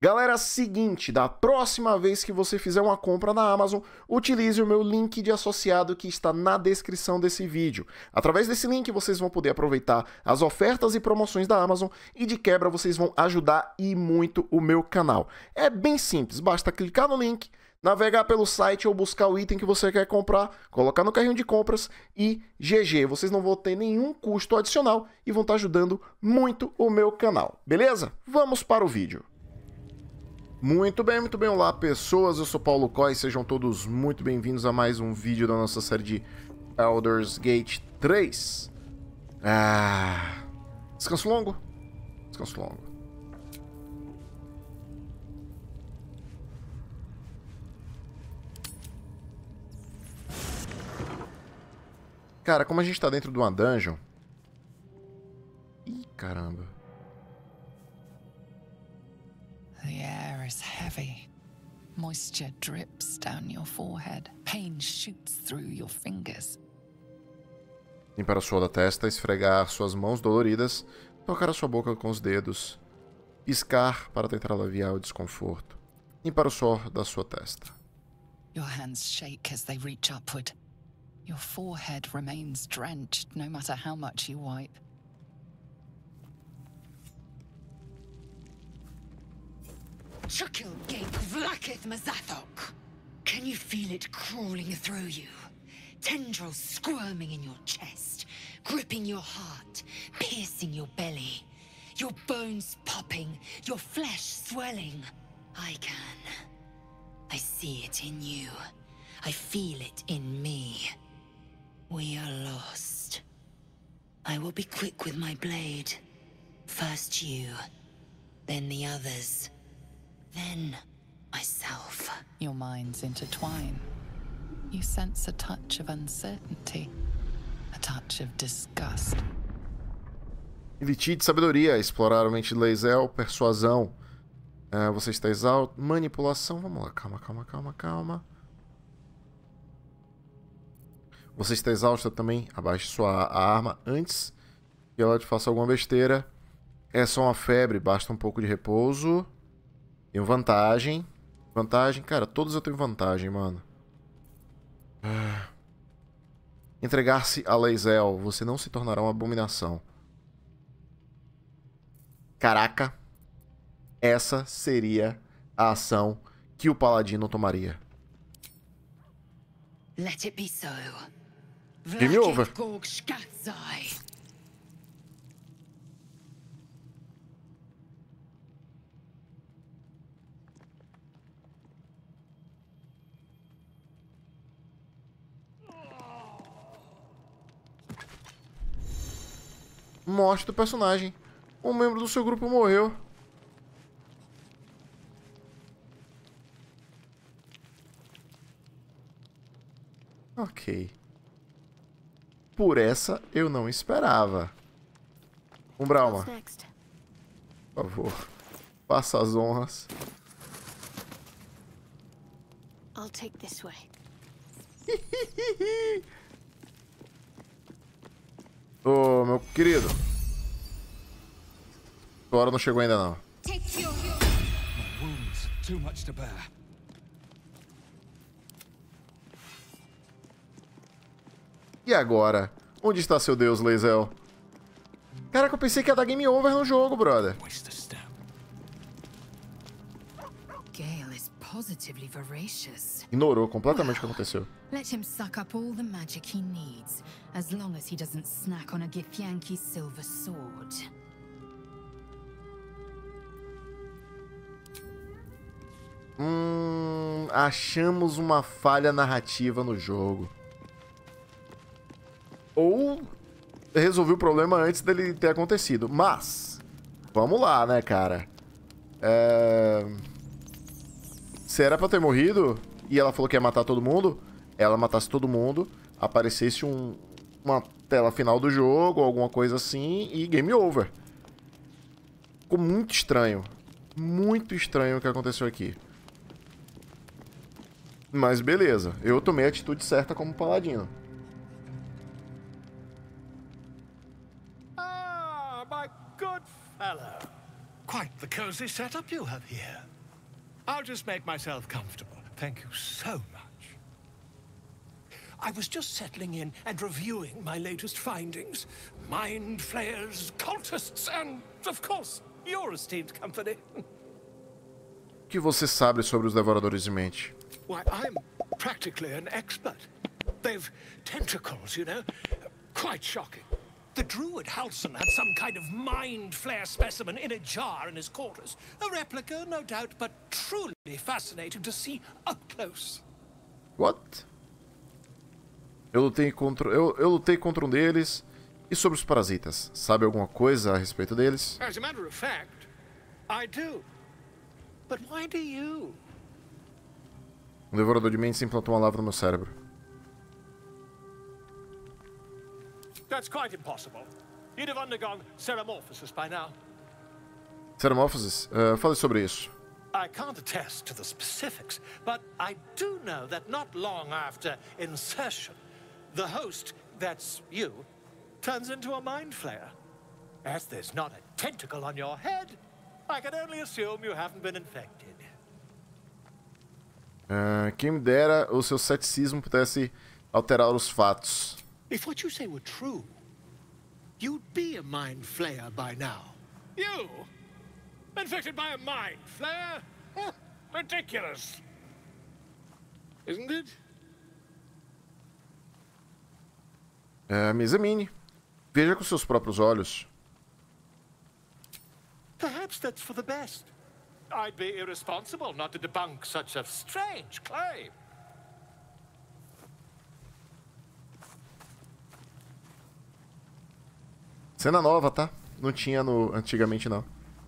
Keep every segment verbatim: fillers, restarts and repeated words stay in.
Galera, seguinte, da próxima vez que você fizer uma compra na Amazon, utilize o meu link de associado que está na descrição desse vídeo. Através desse link vocês vão poder aproveitar as ofertas e promoções da Amazon e de quebra vocês vão ajudar e muito o meu canal. É bem simples, basta clicar no link, navegar pelo site ou buscar o item que você quer comprar, colocar no carrinho de compras e G G. Vocês não vão ter nenhum custo adicional e vão estar ajudando muito o meu canal, beleza? Vamos para o vídeo. Muito bem, muito bem, olá pessoas, eu sou Paulo Coy, sejam todos muito bem-vindos a mais um vídeo da nossa série de Baldur's Gate três. Ah, descanso longo? Descanso longo. Cara, como a gente tá dentro de uma dungeon... Ih, caramba. The air is heavy. Moisture drips down your forehead. Pain shoots through your fingers. Limpar o suor da testa, esfregar suas mãos doloridas, tocar a sua boca com os dedos, piscar para tentar aliviar o desconforto. Limpar o suor da sua testa. Your hands shake as they reach upward. Your forehead remains drenched no matter how much you wipe. Shukil Gate Vlakith Mazathok. Can you feel it crawling through you? Tendrils squirming in your chest, gripping your heart, piercing your belly. Your bones popping, your flesh swelling. I can. I see it in you. I feel it in me. We are lost. I will be quick with my blade. First you, then the others. Then, myself. Your minds intertwine. You sense a touch of uncertainty, a touch of disgust. Elite de sabedoria, explorar a mente de Lae'zel, persuasão. Uh, você está exalto, manipulação, vamos lá, calma, calma, calma, calma. Você está exausta também, abaixe sua a arma antes que ela te faça alguma besteira. É só uma febre, basta um pouco de repouso. Tenho vantagem. Vantagem, cara, todos eu tenho vantagem, mano. Ah. Entregar-se a Lae'zel, você não se tornará uma abominação. Caraca. Essa seria a ação que o paladino tomaria. Let it be so. Game over. Morte do personagem. Um membro do seu grupo morreu. Ok. Por essa eu não esperava. Umbralma, por favor, faça as honras. I'll take this way. Ô, meu querido. A hora não chegou ainda não. Take your wounds, too much to bear. E agora? Onde está seu deus, Lae'zel? Caraca, eu pensei que ia dar game over no jogo, brother. Gale is positively voracious. Ignorou completamente o que aconteceu. Let him suck up all the magic he needs, as long as he doesn't snack on a Githyanki silver sword. Hum, achamos uma falha narrativa no jogo. Ou resolvi o problema antes dele ter acontecido. Mas, vamos lá, né, cara? É... Se era pra ter morrido e ela falou que ia matar todo mundo, ela matasse todo mundo, aparecesse um, uma tela final do jogo, alguma coisa assim, e game over. Ficou muito estranho. Muito estranho o que aconteceu aqui. Mas beleza, eu tomei a atitude certa como paladino. Ah, my good fellow. Quite the cozy setup you have here. I'll just make myself comfortable. Thank you so much. I was just settling in and reviewing my latest findings. Mind flayers, cultists, and, of course, your esteemed company. O que você sabe sobre os Devoradores de Mente? Why, I'm practically an expert. They've tentacles, you know? Quite shocking. The druid Halson had some kind of mind flare specimen in a jar in his quarters. A replica, no doubt, but truly fascinating to see up close. What? Eu lutei contra eu, eu lutei contra um deles. E sobre os parasitas, sabe alguma coisa a respeito deles? As a matter of fact, I do. But why do you? Um devorador de mentes implantou uma lavra no meu cérebro. That's quite impossible. You'd have undergone ceramorphosis by now. Ceramorphosis? Uh, fale sobre isso. I can't attest to the specifics, but I do know that not long after insertion, the host, that's you, turns into a mind flayer. As there's not a tentacle on your head, I can only assume you haven't been infected. Uh, quem me dera o seu ceticismo pudesse alterar os fatos. If what you say were true, you'd be a mind flayer by now. You? Infected by a mind flayer? Huh, ridiculous. Isn't it? Uh, me examine. Veja com seus próprios olhos. Perhaps that's for the best. I'd be irresponsible not to debunk such a strange claim. Cena nova, tá? Não tinha no antigamente, não.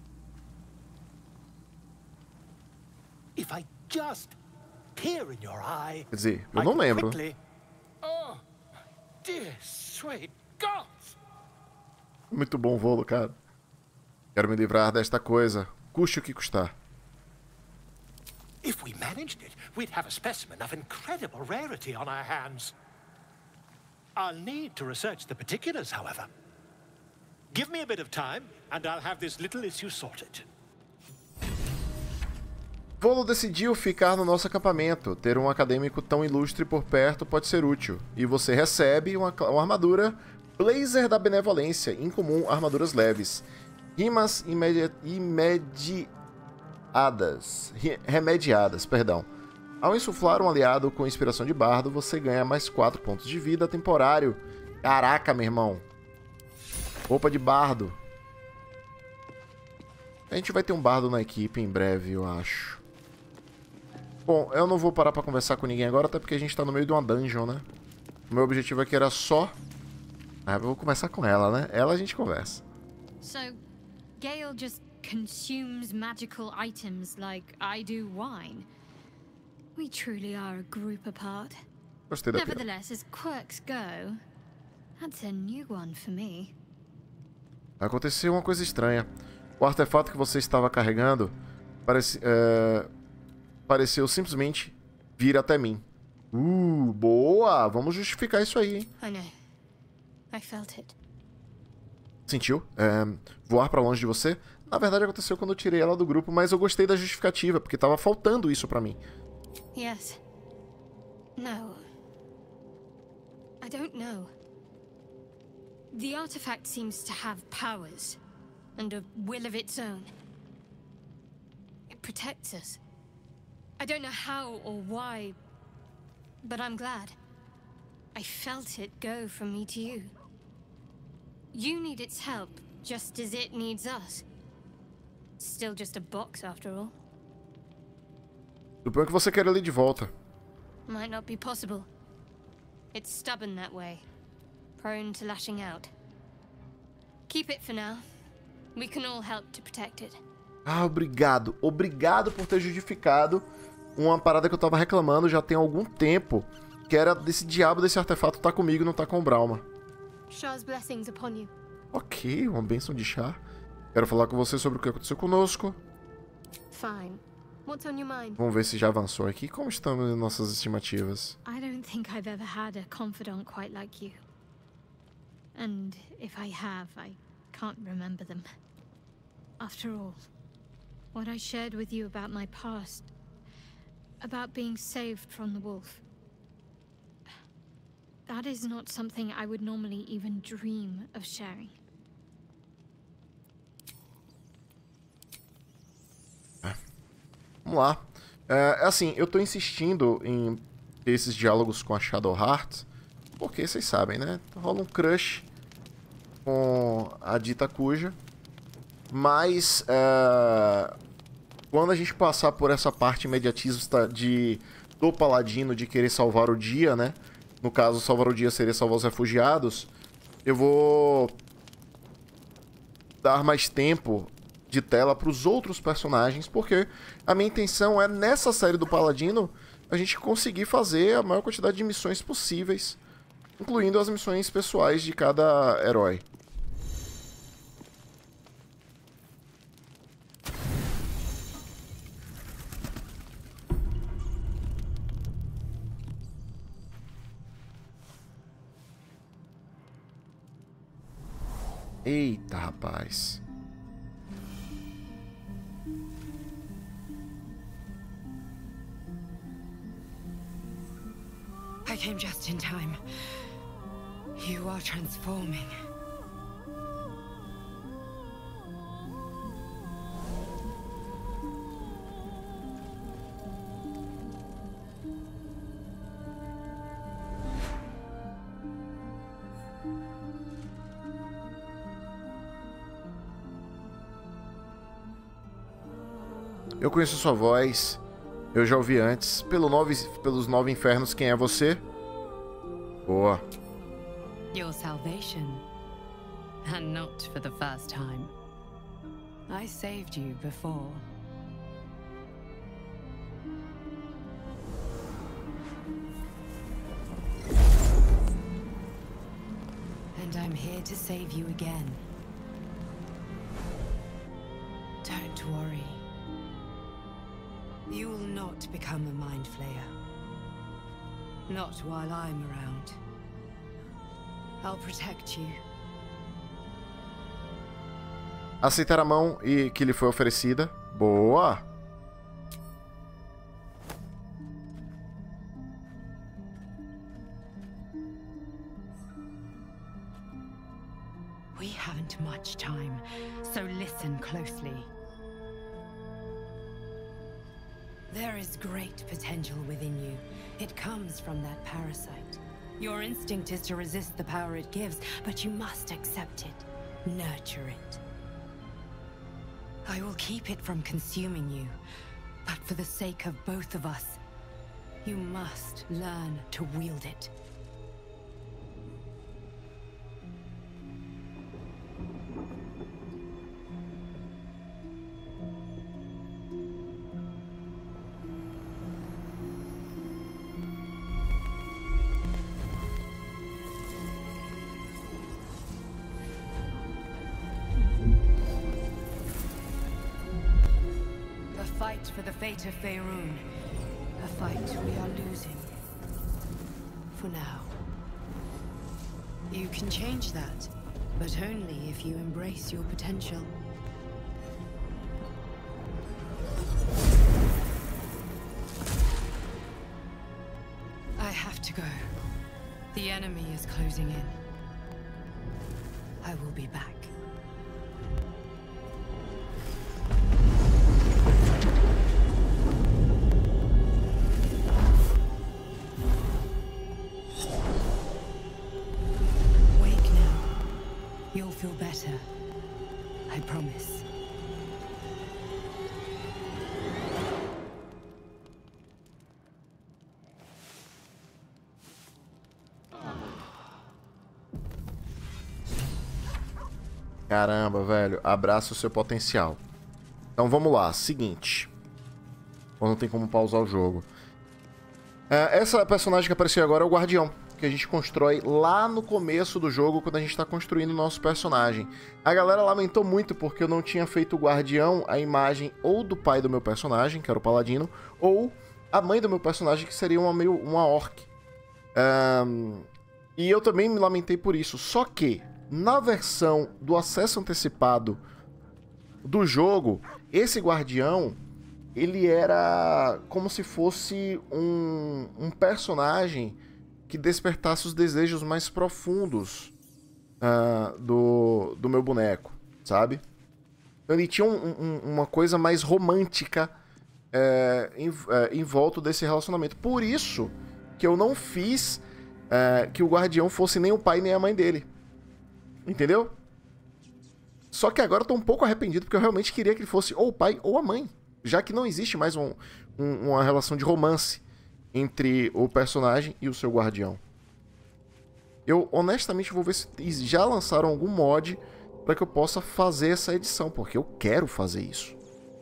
If I just peer in your eye, Quer dizer, eu não lembro. Quickly... Oh, dear sweet God. Muito bom voo, cara. Quero me livrar desta coisa, custe o que custar. If we managed it, we'd have a specimen of incredible rarity on our hands. I'll need to research the particulars, however. Give me a bit of time, and I'll have this little issue sorted. Volo decidiu ficar no nosso acampamento. Ter um acadêmico tão ilustre por perto pode ser útil. E você recebe uma, uma armadura Blazer da Benevolência, incomum, armaduras leves. Rimas imedi imediadas. Remediadas, perdão. Ao insuflar um aliado com inspiração de bardo, você ganha mais quatro pontos de vida temporário. Caraca, meu irmão. Roupa de bardo. A gente vai ter um bardo na equipe em breve, eu acho. Bom, eu não vou parar pra conversar com ninguém agora, até porque a gente tá no meio de uma dungeon, né? O meu objetivo aqui era só... Ah, eu vou conversar com ela, né? Ela a gente conversa. So, Gale just consumes magical items like I do wine. We truly are a group apart. Gostei da piada. Nevertheless, as quirks go, that's a new one for me. Aconteceu uma coisa estranha. O artefato que você estava carregando parece, é, pareceu simplesmente vir até mim. Uh, boa! Vamos justificar isso aí, hein? I know. I felt it. Sentiu? É, voar pra longe de você? Na verdade aconteceu quando eu tirei ela do grupo, mas eu gostei da justificativa, porque tava faltando isso pra mim. Yes. No. I don't know. The artifact seems to have powers and a will of its own. It protects us. I don't know how or why, but I'm glad. I felt it go from me to you. You need its help, just as it needs us. Still just a box, after all. Suponho que você quer ele de volta. Might not be possible. It's stubborn that way. Prone to lashing out. Keep it for now. We can all help to protect it. Ah, obrigado. Obrigado por ter justificado uma parada que eu tava reclamando já tem algum tempo. Que era desse diabo desse artefato tá comigo e não tá com o Brauma. Shah's blessings upon you. Ok, uma bênção de chá. Quero falar com você sobre o que aconteceu conosco. Fine. What's on your mind? Vamos ver se já avançou aqui. Como estão as nossas estimativas? I don't think I've ever had a confidant quite like you. And if I have, I can't remember them. After all, what I shared with you about my past, about being saved from the wolf. That is not something I would normally even dream of sharing. Vamos lá. É, assim, eu tô insistindo em ter esses diálogos com a Shadowheart, porque vocês sabem, né? Rola um crush com a dita Kuja. Mas é, quando a gente passar por essa parte imediatista de, do paladino de querer salvar o dia, né? No caso, salvar o dia seria salvar os refugiados. Eu vou dar mais tempo de tela para os outros personagens, porque a minha intenção é, nessa série do Paladino, a gente conseguir fazer a maior quantidade de missões possíveis, incluindo as missões pessoais de cada herói. Eita, rapaz. I came just in time. You are transforming. Eu conheço sua voz. Eu já ouvi antes. Pelo nove, pelos nove infernos, quem é você? Boa. Your salvation. And not for the first time. I saved you before. And I'm here to save you again. Don't worry. You will not become a Mind Flayer. Not while I'm around. I'll protect you. Aceitar a mão e que lhe foi oferecida. Boa. We haven't much time, so listen closely. There is great potential within you. It comes from that parasite. Your instinct is to resist the power it gives, but you must accept it. Nurture it. I will keep it from consuming you, but for the sake of both of us, you must learn to wield it. For the fate of Faerun, a fight we are losing. For now. You can change that, but only if you embrace your potential. I have to go. The enemy is closing in. I will be back. Feel better. I promise. Caramba, velho. Abraça o seu potencial. Então vamos lá. Seguinte. Ou não tem como pausar o jogo. É, essa personagem que apareceu agora é o Guardião, que a gente constrói lá no começo do jogo, quando a gente está construindo o nosso personagem. A galera lamentou muito porque eu não tinha feito o Guardião a imagem ou do pai do meu personagem, que era o Paladino, ou a mãe do meu personagem, que seria uma, meio, uma orc. Um, e eu também me lamentei por isso. Só que, na versão do acesso antecipado do jogo, esse guardião, ele era como se fosse um, um personagem que despertasse os desejos mais profundos uh, do, do meu boneco, sabe? Ele tinha um, um, uma coisa mais romântica é, em, é, em volta desse relacionamento. Por isso que eu não fiz é, que o guardião fosse nem o pai nem a mãe dele. Entendeu? Só que agora eu tô um pouco arrependido, porque eu realmente queria que ele fosse ou o pai ou a mãe. Já que não existe mais um, um, uma relação de romance entre o personagem e o seu guardião. Eu honestamente vou ver se já lançaram algum mod para que eu possa fazer essa edição, porque eu quero fazer isso.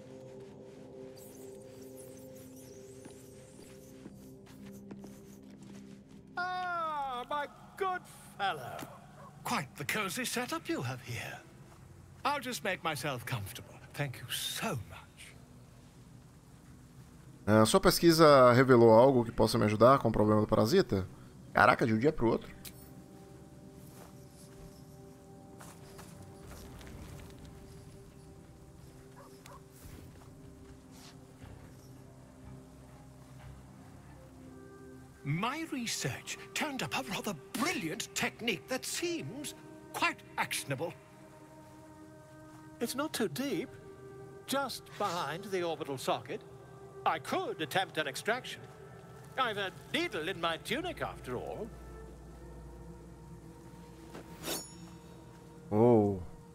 Ah, my good fellow. Quite the cozy setup you have here. I'll just make myself comfortable. Thank you so much. A sua pesquisa revelou algo que possa me ajudar com o problema do parasita? Caraca, de um dia pro outro. My research turned up a rather brilliant technique that seems quite actionable. It's not too deep. Just behind the orbital socket. I could attempt an extraction. I've a needle in my tunic, after all. Oh.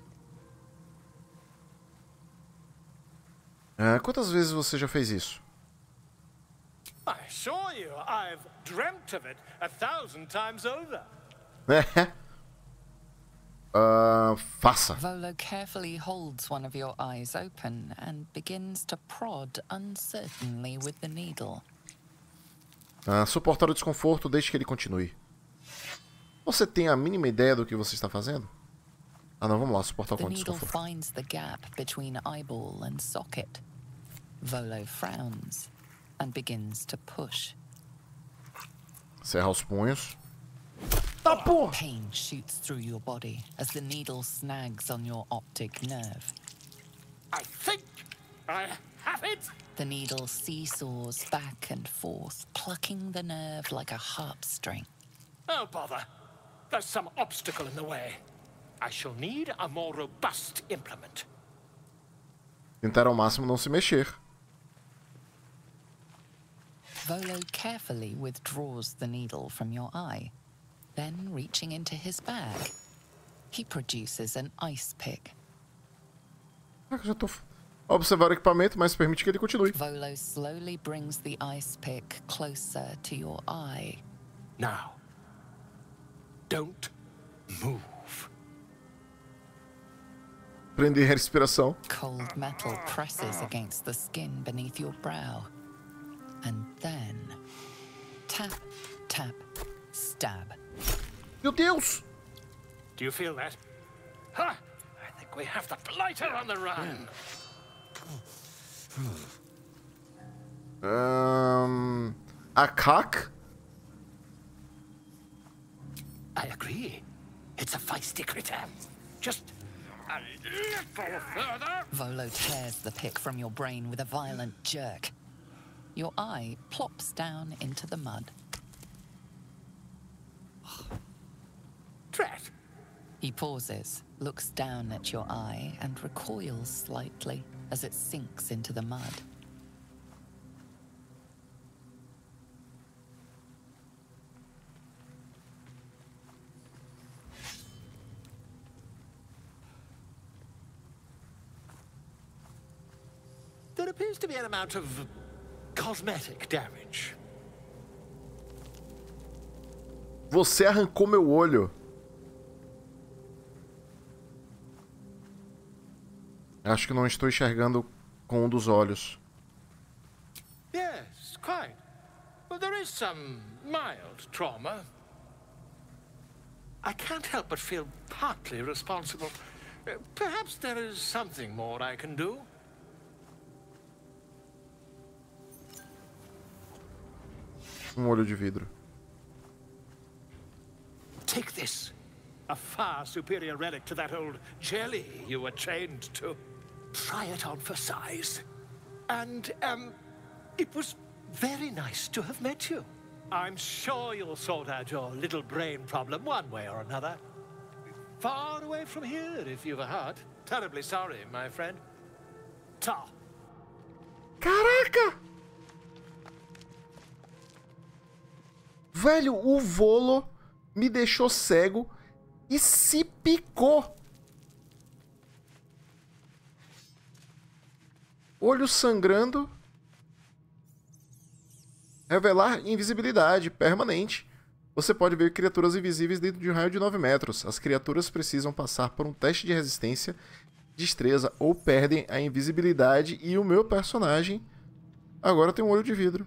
Ah, quantas vezes você já fez isso? I assure you, I've dreamt of it a thousand times over. uh, faça. Volo carefully holds one of your eyes open and begins to prod uncertainly with the needle. Uh, suportar o desconforto desde que ele continue. Você tem a mínima ideia do que você está fazendo? Ah não, vamos lá, suportar com o desconforto. The needle finds the gap between eyeball and socket. Volo frowns and begins to push. Cerra os punhos. Tá porra! Pain shoots through your body as the needle snags on your optic nerve. I think I have it. The needle seesaws back and forth, plucking the nerve like a harp string. Oh, bother. There's some obstacle in the way. I shall need a more robust implement. Tentar ao máximo não se mexer. Volo carefully withdraws the needle from your eye. Then, reaching into his bag, he produces an ice pick. Ah, já tô... Observar o equipamento, mas permite que ele continue. Volo slowly brings the ice pick closer to your eye. Now, don't move. Prender a respiração. Cold metal presses against the skin beneath your brow. And then, tap, tap, stab. Meu Deus! Do you feel that? Ha! I think we have the blighter on the run. Um, a cock? I agree. It's a feisty critter. Just a little further. Volo tears the pick from your brain with a violent jerk. Your eye plops down into the mud. Drat. He pauses, looks down at your eye, and recoils slightly as it sinks into the mud. There appears to be an amount of cosmetic damage. Você arrancou meu olho. Acho que não estou enxergando com um dos olhos. Yes, quite. Well, there is some mild trauma. I can't help but feel partly responsible. Uh, perhaps there is something more I can do. Um olho de vidro. Take this. A far superior relic to that old jelly you were chained to. try it on for size. And, um, it was very nice to have met you. I'm sure you'll sort out your little brain problem one way or another. Far away from here, if you've a heart. Terribly sorry, my friend. Ta. Caraca! Velho, o Volo me deixou cego e se picou. Olho sangrando. Revelar invisibilidade permanente. Você pode ver criaturas invisíveis dentro de um raio de nove metros. As criaturas precisam passar por um teste de resistência, destreza ou perdem a invisibilidade. E o meu personagem agora tem um olho de vidro.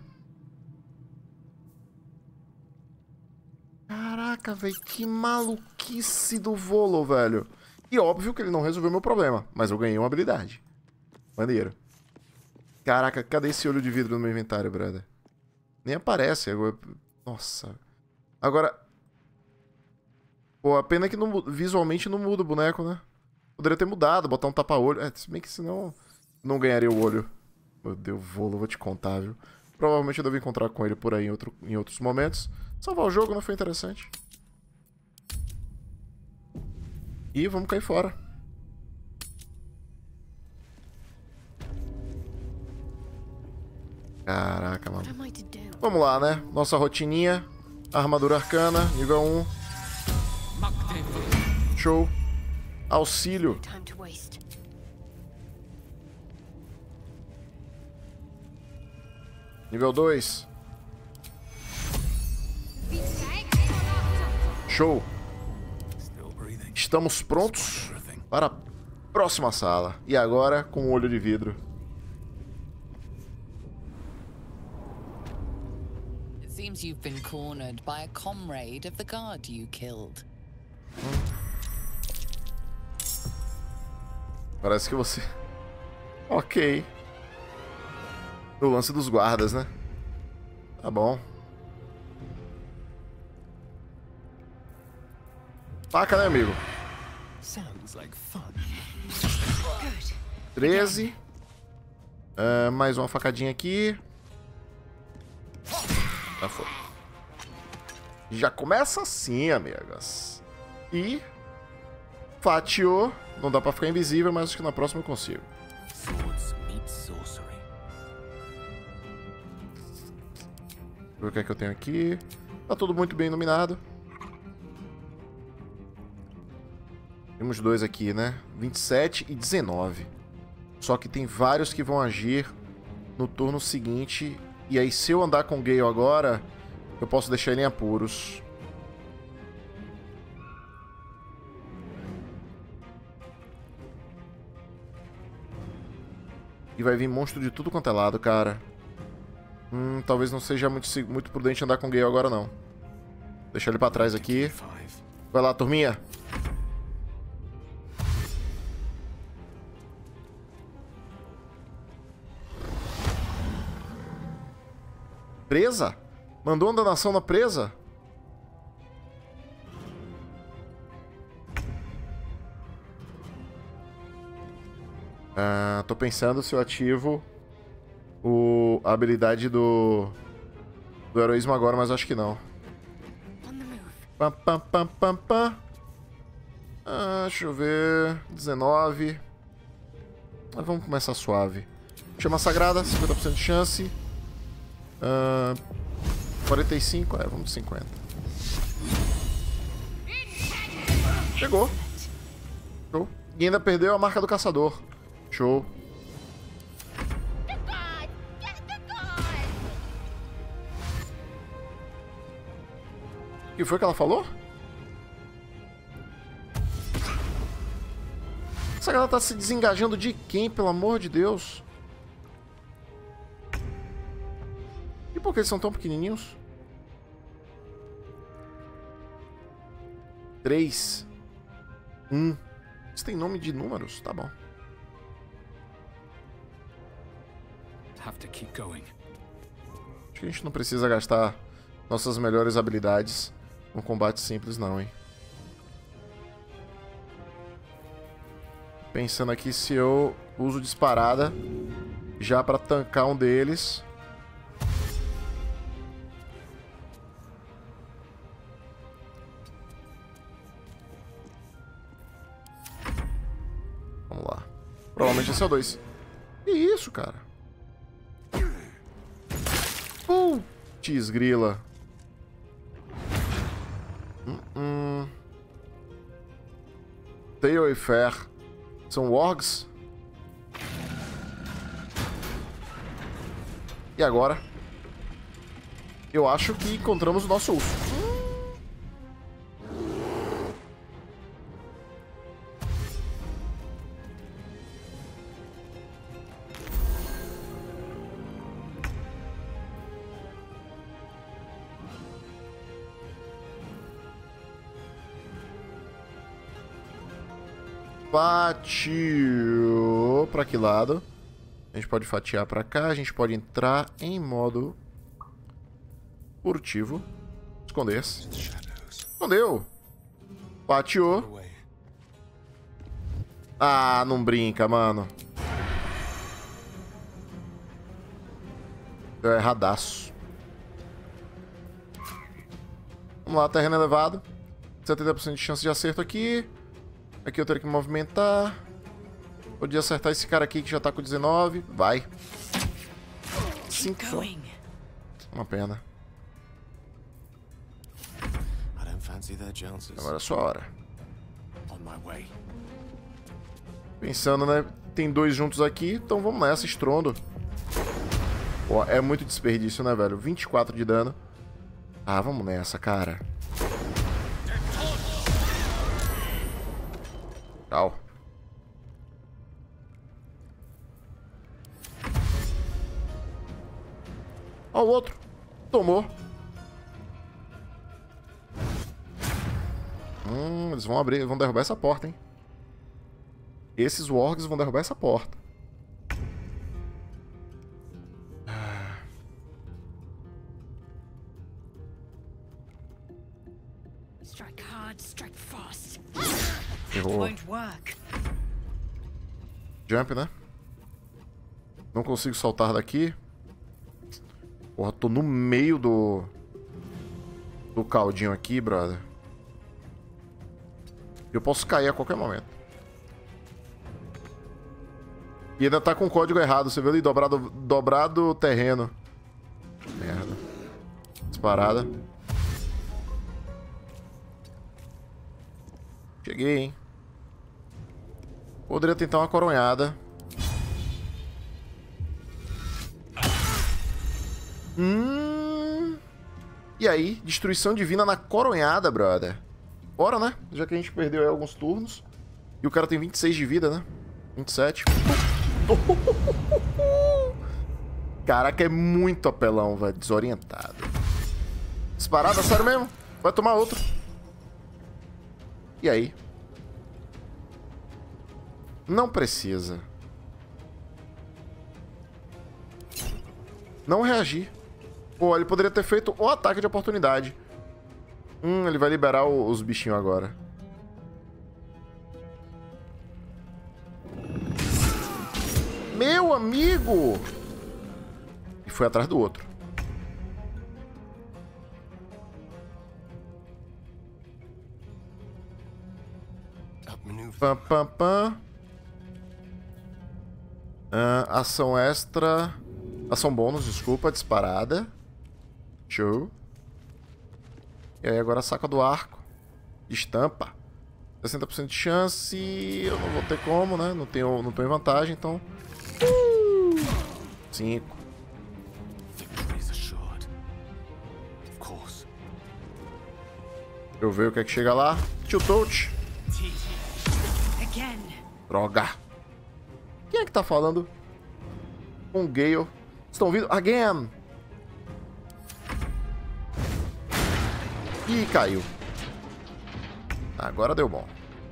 Caraca, velho, que maluquice do Volo, velho. E óbvio que ele não resolveu meu problema, mas eu ganhei uma habilidade. Maneiro. Caraca, cadê esse olho de vidro no meu inventário, brother? Nem aparece. Nossa. Agora... Pô, a pena que não, visualmente não muda o boneco, né? Poderia ter mudado, botar um tapa-olho. É, se bem que senão não ganharia o olho. Meu Deus, Volo, vou te contar, viu? Provavelmente eu devo encontrar com ele por aí em, outro, em outros momentos. Salvar o jogo não foi interessante. E vamos cair fora. Caraca, mano. Vamos lá, né? Nossa rotininha. Armadura arcana, nível um. Show. Auxílio. Nível dois. Show. Estamos prontos para a próxima sala. E agora com o olho de vidro. It seems you've been cornered by a comrade of the guard you killed. Parece que você... Ok. O lance dos guardas, né? Tá bom. Faca, né, amigo? treze. Uh, mais uma facadinha aqui. Já foi. Já começa assim, amigas. E... fatiou. Não dá pra ficar invisível, mas acho que na próxima eu consigo. Ver o que é que eu tenho aqui. Tá tudo muito bem iluminado. Temos dois aqui, né? vinte e sete e dezenove. Só que tem vários que vão agir no turno seguinte. E aí, se eu andar com o Gale agora, eu posso deixar ele em apuros. E vai vir monstro de tudo quanto é lado, cara. Hum, talvez não seja muito, muito prudente andar com o Gale agora, não. Deixa ele pra trás aqui. Vai lá, turminha. Presa? Mandou uma danação na presa? Ah, tô pensando se eu ativo o, a habilidade do, do heroísmo agora, mas acho que não. Pam, pam, pam, pam, pam. Ah, deixa eu ver. dezenove. Mas vamos começar suave. Chama sagrada, cinquenta por cento de chance. Uh, quarenta e cinco, é, vamos de cinquenta. Chegou. Show. E ainda perdeu a marca do caçador. Show. O que foi que ela falou? Essa galera tá se desengajando de quem, pelo amor de Deus? E por que eles são tão pequenininhos? Três. Um. Isso tem nome de números? Tá bom. Have to keep going. Acho que a gente não precisa gastar nossas melhores habilidades num combate simples, não, hein? Pensando aqui se eu Uso disparada já pra tancar um deles. Vamos lá. Provavelmente esse é o dois. Que isso, cara? Putz, grila. Hum, hum. Tail e Fair. São wargs. E agora? Eu acho que encontramos o nosso urso. Fatiou pra que lado? A gente pode fatiar pra cá. A gente pode entrar em modo furtivo. Esconder-se. Escondeu. Fatiou. Ah, não brinca, mano. Deu erradaço. Vamos lá, terreno elevado. setenta por cento de chance de acerto aqui. Aqui eu teria que me movimentar. Podia acertar esse cara aqui que já tá com dezenove. Vai. cinco só. Uma pena. Agora é a sua hora. Pensando, né? Tem dois juntos aqui, então vamos nessa, estrondo. Pô, é muito desperdício, né, velho? vinte e quatro de dano. Ah, vamos nessa, cara. Tchau. Ó, o outro. Tomou. Hum, eles vão abrir, vão derrubar essa porta, hein? Esses wargs vão derrubar essa porta. Strike hard, strike fast. Errou. Jump, né? Não consigo saltar daqui. Porra, tô no meio do... do caldinho aqui, brother. Eu posso cair a qualquer momento. E ainda tá com o código errado. Você viu ali? Dobrado, dobrado terreno. Merda. Disparada. Cheguei, hein? Poderia tentar uma coronhada. Hum... E aí? Destruição divina na coronhada, brother. Bora, né? Já que a gente perdeu aí alguns turnos. E o cara tem vinte e seis de vida, né? vinte e sete. Caraca, é muito apelão, velho. Desorientado. Disparada, sério mesmo? Vai tomar outro. E aí? Não precisa. Não reagir. Pô, ele poderia ter feito o ataque de oportunidade. Hum, ele vai liberar o, os bichinhos agora. Meu amigo! E foi atrás do outro. Pam, pam, pam. Ah, ação extra. Ação bônus, desculpa, disparada. Show. E aí agora saca do arco. Estampa. sessenta por cento de chance. Eu não vou ter como, né? Não tenho, não tô em vantagem, então... cinco. Deixa eu ver o que é que chega lá. Tio Touch. Droga. Quem é que tá falando? Com o Gale. Estão ouvindo? Again. Ih, caiu. Agora deu bom.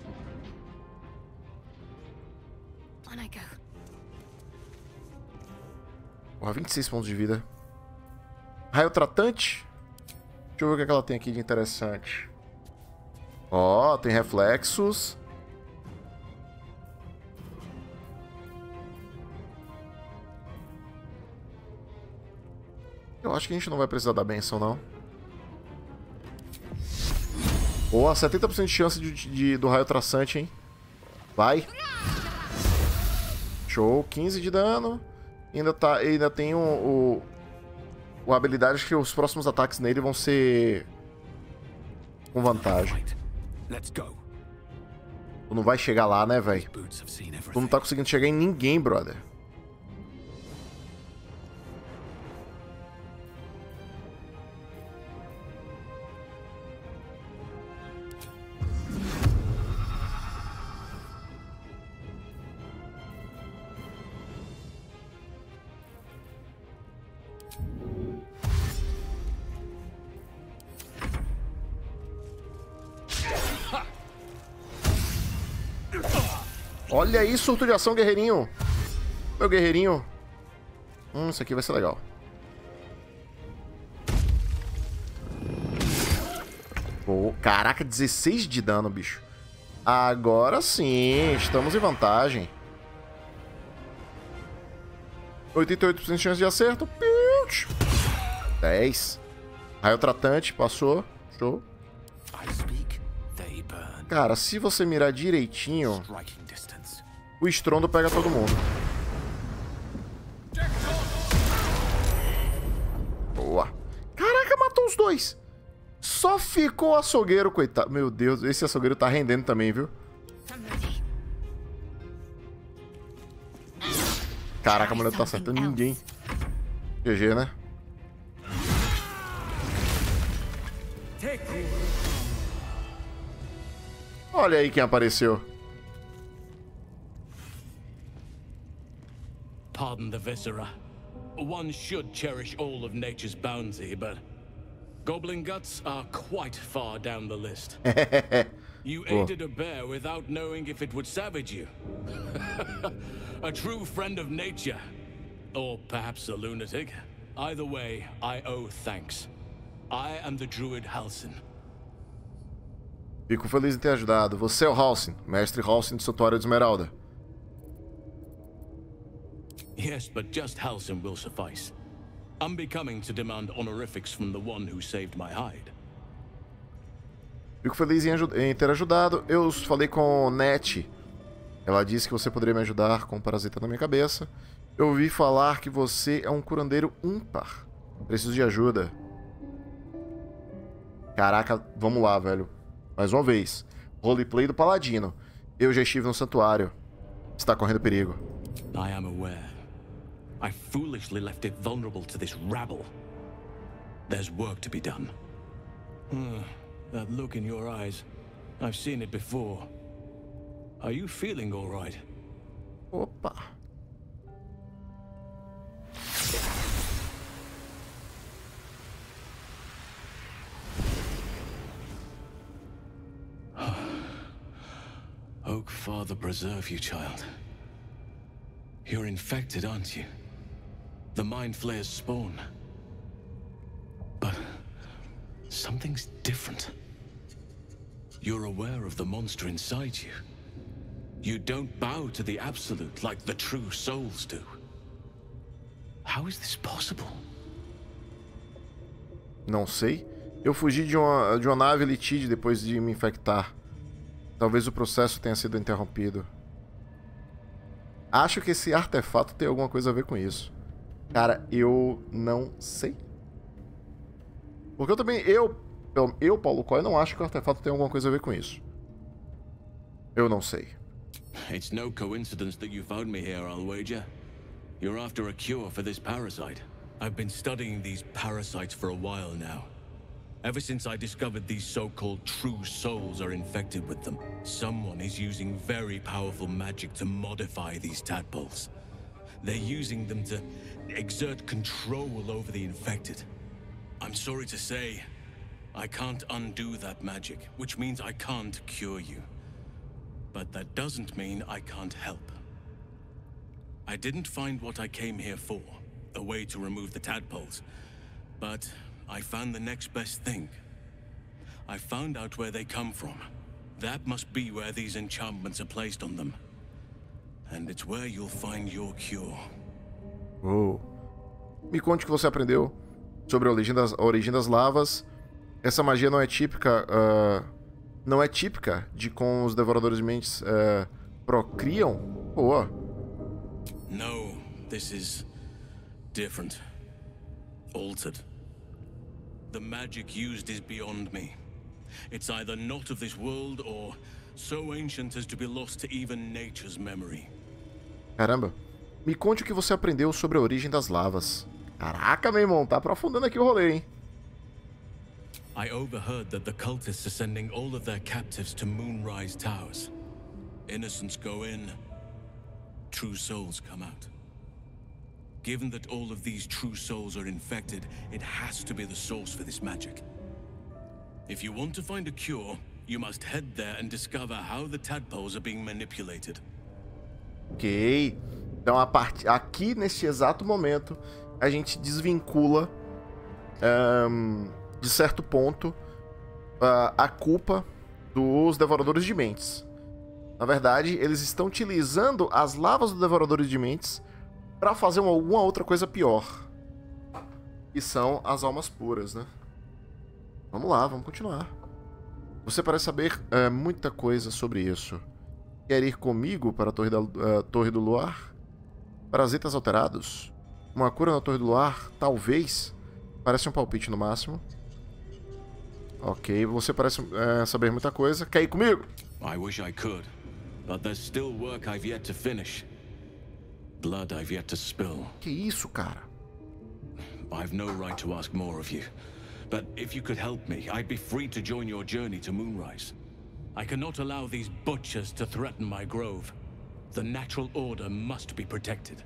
Porra, vinte e seis pontos de vida. Raio tratante. Deixa eu ver o que, é que ela tem aqui de interessante. Ó, tem reflexos. Eu acho que a gente não vai precisar da benção, não. Boa, setenta por cento de chance de, de, do raio traçante, hein? Vai. Show, quinze de dano. Ainda, tá, ainda tem o, o, o habilidade que os próximos ataques nele vão ser com vantagem. Tu não vai chegar lá, né, velho? Tu não tá conseguindo chegar em ninguém, brother. Olha aí, surto de ação, guerreirinho. Meu guerreirinho. Hum, isso aqui vai ser legal. Oh, caraca, dezesseis de dano, bicho. Agora sim, estamos em vantagem. oitenta e oito por cento de chance de acerto. dez. Raio tratante, passou. Show. Cara, se você mirar direitinho, o estrondo pega todo mundo. Boa. Caraca, matou os dois. Só ficou o açougueiro, coitado. Meu Deus, esse açougueiro tá rendendo também, viu? Caraca, a mulher não tá acertando ninguém. G G, né? Olha aí quem apareceu. Pardon the viscera. One should cherish all of nature's bounty, but goblin guts are quite far down the list. You aided a bear without knowing if it would savage you. A true friend of nature. Or perhaps a lunatic. Either way, I owe thanks. I am the druid Halsin. Fico feliz em ter ajudado. Você é o Halsin, mestre Halsin do Santuário de Esmeralda. Yes, but just Halsin will suffice. Unbecoming to demand honorifics from the one who saved my hide. Fico feliz em, em ter ajudado. Eu falei com Net. Ela disse que você poderia me ajudar com um parasita na minha cabeça. Eu ouvi falar que você é um curandeiro ímpar. Preciso de ajuda. Caraca, vamos lá, velho. Mais uma vez. Roleplay do Paladino. Eu já estive no santuário. Está correndo perigo. I am aware. I foolishly left it vulnerable to this rabble. There's work to be done. Hmm, that look in your eyes. I've seen it before. Are you feeling all right? Opa. Oak Father preserve you, child. You're infected, aren't you? The Mind Flayer's spawn. But something's different. You're aware of the monster inside you. You don't bow to the Absolute like the true souls do. How is this possible? Não sei. Eu fugi de uma, de uma nave Elitide depois de me infectar. Talvez o processo tenha sido interrompido. Acho que esse artefato tem alguma coisa a ver com isso. Cara, eu não sei. Porque eu também, eu, eu, eu Paulo Coy, não acho que o artefato tem alguma coisa a ver com isso. Eu não sei. It's no coincidence that you found me here, I'll wager. You're after a cure for this parasite. I've been studying these parasites for a while now. Ever since I discovered these so-called true souls are infected with them, someone is using very powerful magic to modify these tadpoles. They're using them to exert control over the infected. I'm sorry to say, I can't undo that magic, which means I can't cure you. But that doesn't mean I can't help. I didn't find what I came here for, a way to remove the tadpoles, but I found the next best thing. I found out where they come from. That must be where these enchantments are placed on them. And it's where you'll find your cure. Oh. Me conte o que você aprendeu. sobre a origem das, a origem das lavas. Essa magia não é típica... Uh, não é típica de como os Devoradores de Mentes uh, procriam? Boa. No, this is different. Altered. The magic used is beyond me. It's either not of this world or so ancient as to be lost to even nature's memory. Caramba. Me conte o que você aprendeu sobre a origem das lavas. Caraca, meu irmão, tá aprofundando aqui o rolê, hein? I overheard that the cultists are sending all of their captives to Moonrise Towers. Innocents go in, true souls come out. Given that all of these true souls are infected, it has to be the source for this magic. If you want to find a cure, you must head there and discover how the tadpoles are being manipulated. Ok. Então, a part... aqui, neste exato momento, a gente desvincula, um, de certo ponto, uh, a culpa dos Devoradores de Mentes. Na verdade, eles estão utilizando as lavas dos Devoradores de Mentes para fazer uma, alguma outra coisa pior. Que são as almas puras, né? Vamos lá, vamos continuar. Você parece saber uh, muita coisa sobre isso. Quer ir comigo para a Torre, da, uh, Torre do Luar? Parasitas alterados? Uma cura na Torre do Luar? Talvez. Parece um palpite no máximo. Ok, você parece uh, saber muita coisa. Quer ir comigo? I wish I could, but there's still work I've yet to finish. Blood I've yet to spill. Que isso, cara? I've no right to ask more of you. But if you could help me, I'd be free to join your journey to Moonrise. I cannot allow these butchers to threaten my grove. The natural order must be protected.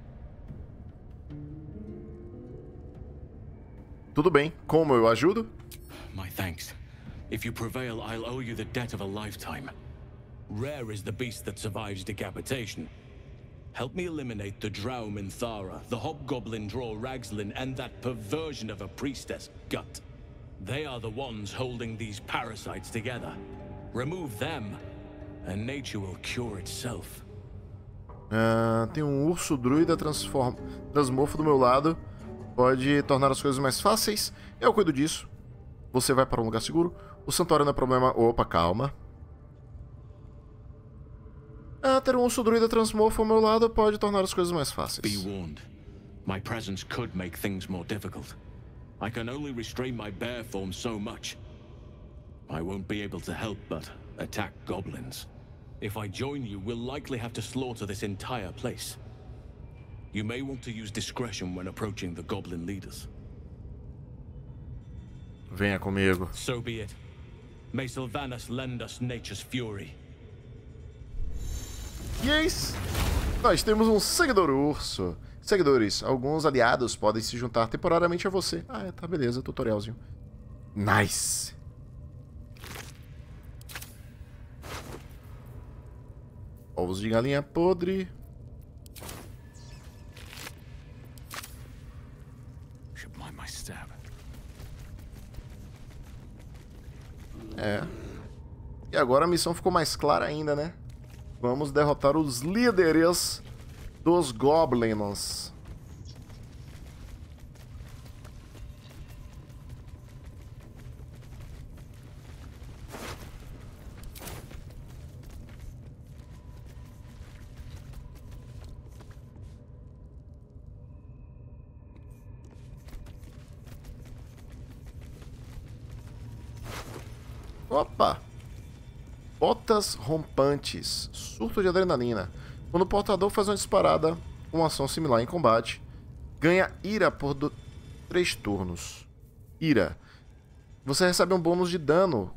Tudo bem. Como eu ajudo? My thanks. If you prevail, I'll owe you the debt of a lifetime. Rare is the beast that survives decapitation. Help me eliminate the Drow Minthara, the Hobgoblin Draw Ragzlin, and that perversion of a priestess, Gut. They are the ones holding these parasites together. Remove them, and nature will cure itself. Uh, tem um urso druida transform... transmorfo do meu lado. Pode tornar as coisas mais fáceis. Eu cuido disso. Você vai para um lugar seguro. O santuário não é problema... Opa, calma. Ah, ter um urso druida transmorfo ao meu lado pode tornar as coisas mais fáceis. Be warned. My presence could make things more difficult. I can only restrain my bear form so much. I won't be able to help but attack goblins. If I join you, we'll likely have to slaughter this entire place. You may want to use discretion when approaching the goblin leaders. Venha comigo. So be it. May Sylvanas lend us nature's fury. Yes! Nós temos um seguidor urso. Seguidores, alguns aliados podem se juntar temporariamente a você. Ah, é, tá, beleza, tutorialzinho. Nice! Ovos de galinha podre. É. E agora a missão ficou mais clara ainda, né? Vamos derrotar os líderes dos Goblins. Opa! Botas rompantes. Surto de adrenalina. Quando o portador faz uma disparada, uma ação similar em combate, ganha ira por do... três turnos. Ira. Você recebe um bônus de dano.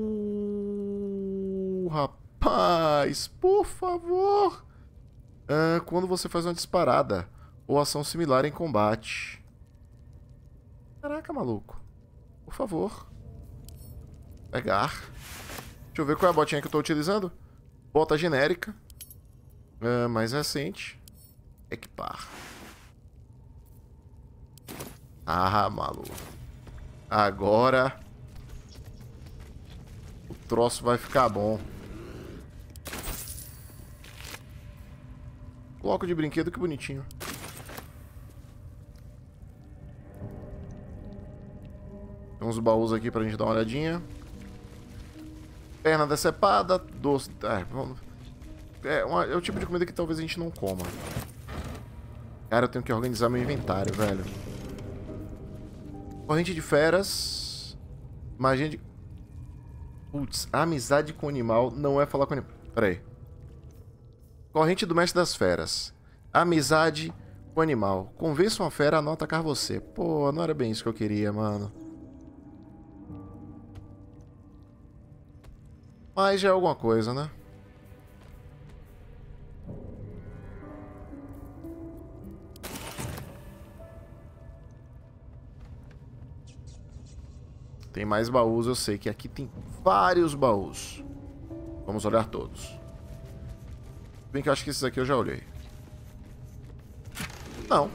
Uh, rapaz, por favor. Ah, quando você faz uma disparada ou ação similar em combate. Caraca, maluco. Por favor. Pegar. Deixa eu ver qual é a botinha que eu tô utilizando. Bota genérica. Uh, mais recente. Equipar. Ah, maluco. Agora o troço vai ficar bom. Bloco de brinquedo, que bonitinho. Tem uns baús aqui pra gente dar uma olhadinha. Perna decepada, doce... É, vamos... é, uma... é o tipo de comida que talvez a gente não coma. Cara, eu tenho que organizar meu inventário, velho. Corrente de feras. Magia de... Putz, amizade com animal não é falar com animal. Pera aí. Corrente do mestre das feras. Amizade com animal. Convença uma fera a não atacar você. Pô, não era bem isso que eu queria, mano. Mas já é alguma coisa, né? Tem mais baús, eu sei que aqui tem vários baús. Vamos olhar todos. Bem que eu acho que esses aqui eu já olhei. Não.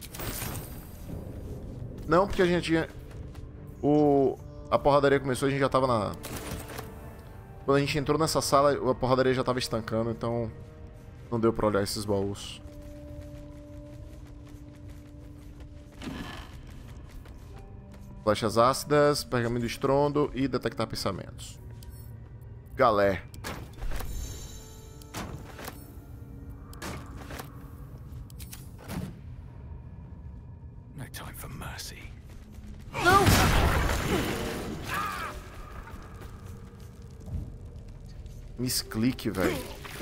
Não, porque a gente tinha... O... A porradaria começou e a gente já tava na... Quando a gente entrou nessa sala, a porradaria já tava estancando, então... Não deu pra olhar esses baús. Flechas ácidas, pergaminho do estrondo e detectar pensamentos. Galé. No time for mercy. Não! Misclick, velho.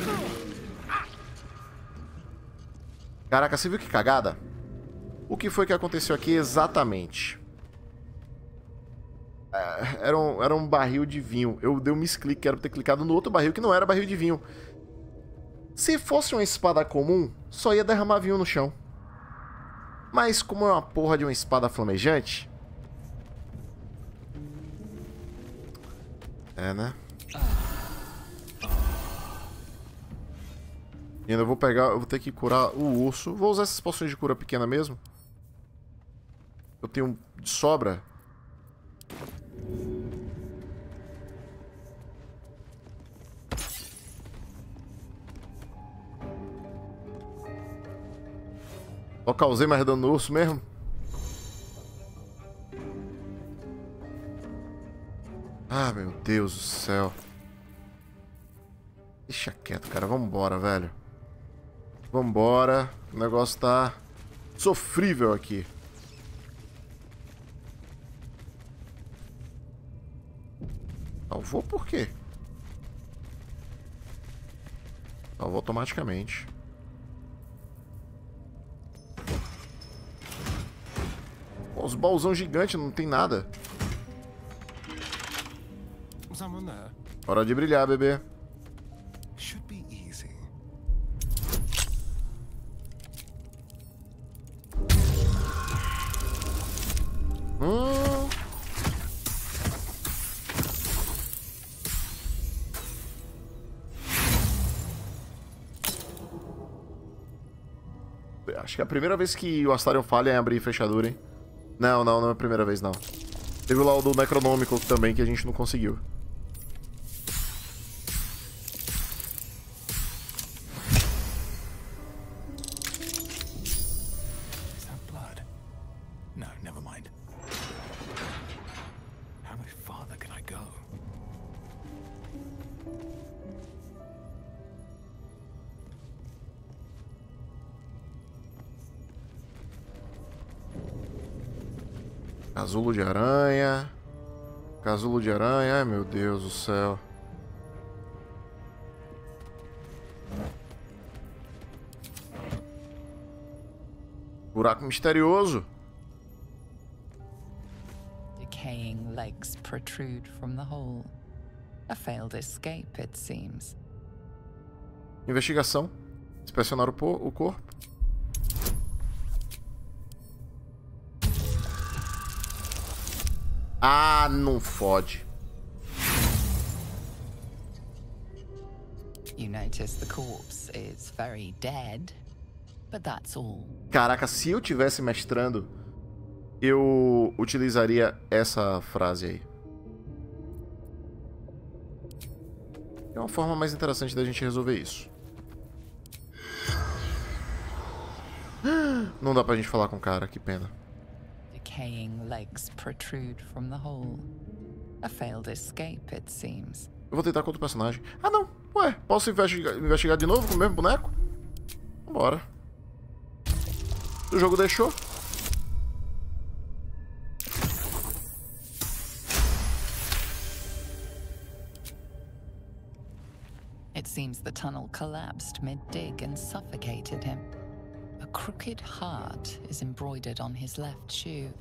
Caraca, você viu que cagada? O que foi que aconteceu aqui exatamente? É, era, um, era um barril de vinho. Eu dei um misclick, era pra ter clicado no outro barril que não era barril de vinho. Se fosse uma espada comum, só ia derramar vinho no chão. Mas como é uma porra de uma espada flamejante... É, né? E ainda vou pegar... Eu vou ter que curar o urso. Vou usar essas poções de cura pequena mesmo. Eu tenho de sobra. Só causei mais dano no urso mesmo. Ah, meu Deus do céu. Deixa quieto, cara. Vambora, velho. Vambora. O negócio tá sofrível aqui. Salvou por quê? Salvou automaticamente. Pô, os baúzão gigante, não tem nada. Hora de brilhar, bebê. Should be easy. Hum. Acho que é a primeira vez que o Astarion falha em abrir fechadura, hein? Não, não, não é a primeira vez, não. Teve lá o do Necronômico também, que a gente não conseguiu. Is that blood? No, never mind. How much farther can I go? Casulo de aranha. Casulo de aranha. Ai, meu Deus do céu. Buraco misterioso. Decaying legs protrude from the hole. A failed escape, it seems. Investigação. Inspecionar o, po o corpo. Ah, não fode. You notice the corpse is very dead, but that's all. Caraca, se eu tivesse mestrando, eu utilizaria essa frase aí. É uma forma mais interessante da gente resolver isso. Não dá pra gente falar com o cara, que pena. decaying legs protrude from the hole. A failed escape, it seems. Eu vou tentar com outro personagem. Ah, não. Ué, posso investigar, investigar de novo com o mesmo boneco? Vambora. O jogo deixou. It seems the tunnel collapsed mid-dig and suffocated him. A crooked heart is embroidered on his left shoe.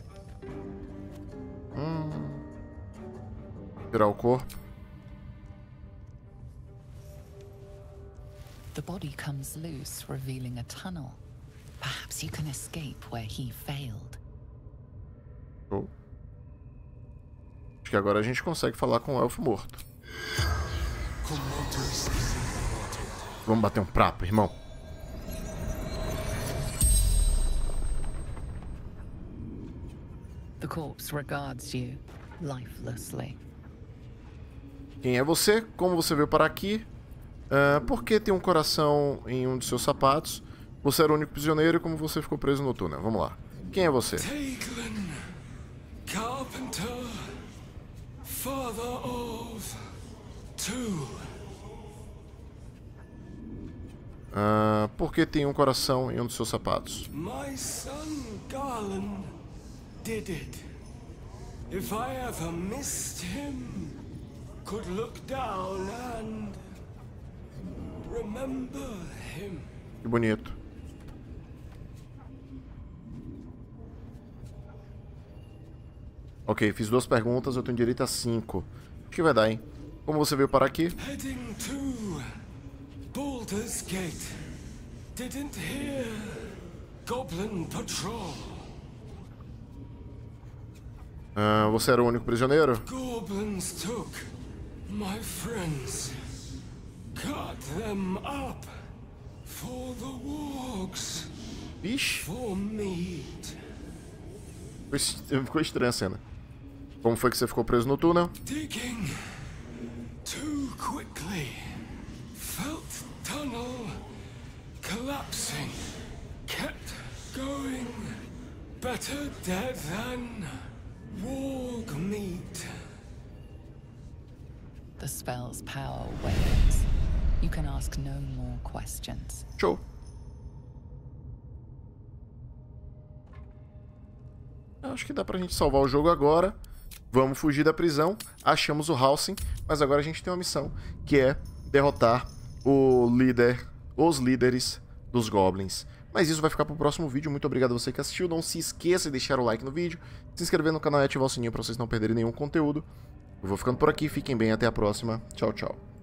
Hum. Virar o corpo. The body comes loose, revealing a tunnel. Perhaps you can escape where he failed. Oh. Acho que agora a gente consegue falar com o elfo morto. Vamos bater um prato, irmão. The corpse regards you lifelessly. Quem é você? Como você veio para aqui? Uh, por que tem um coração em um de seus sapatos? Você era o único prisioneiro e como você ficou preso no túnel? Vamos lá. Quem é você? Teiglan, Carpenter, father of two. Uh, por que tem um coração em um dos seus sapatos? My son Garland did it. If I ever missed him, could look down and remember him. Que bonito. Ok, fiz duas perguntas, eu tenho direito a cinco. O que vai dar, hein? Como você veio parar aqui? Heading to Baldur's Gate. Didn't hear Goblin Patrol. Uh, você era o único prisioneiro? Goblins took my friends. Cut them up for the wargs. Vixe. For meat. Ficou estranha a cena. Como foi que você ficou preso no túnel? Digging too quickly. Felt tunnel collapsing. Kept going. Better dead than warg meat. The spell's power wanes. You can ask no more questions. Show. Acho que dá pra gente salvar o jogo agora. Vamos fugir da prisão. Achamos o Halsin, mas agora a gente tem uma missão, que é derrotar o líder, os líderes dos Goblins. Mas isso vai ficar pro próximo vídeo. Muito obrigado a você que assistiu. Não se esqueça de deixar o like no vídeo, se inscrever no canal e ativar o sininho pra vocês não perderem nenhum conteúdo. Eu vou ficando por aqui. Fiquem bem. Até a próxima. Tchau, tchau.